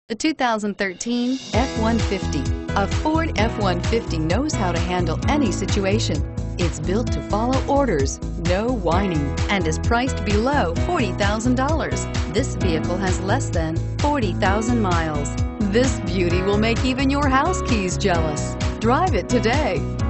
The 2013 F-150. A Ford F-150 knows how to handle any situation. It's built to follow orders, no whining, and is priced below $40,000. This vehicle has less than 40,000 miles. This beauty will make even your house keys jealous. Drive it today.